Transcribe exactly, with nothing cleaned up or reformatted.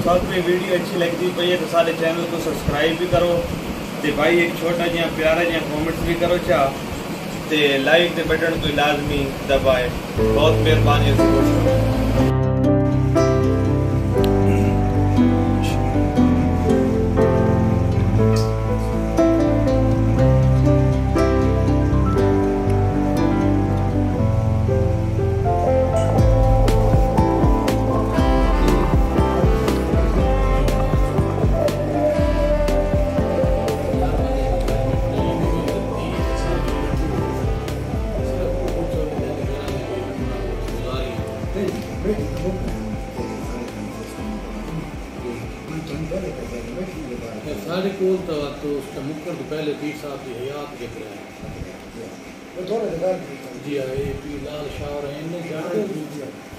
साथ में वीडियो अच्छी लगती पई है तो सारे चैनल को सब्सक्राइब भी करो तो भाई एक छोटा जिहा प्यारा जिहा कॉमेंट्स भी करो चा ते लाइक के बटन को लाजमी दबाए। बहुत मेहरबानी सपोर्ट करो। सारे कोल तो तो उसका मुकर तो पहले पीर साहब की हयात के रहा है वो थोड़ा जगह जी आए पी लाल शाह और इन्हें जाने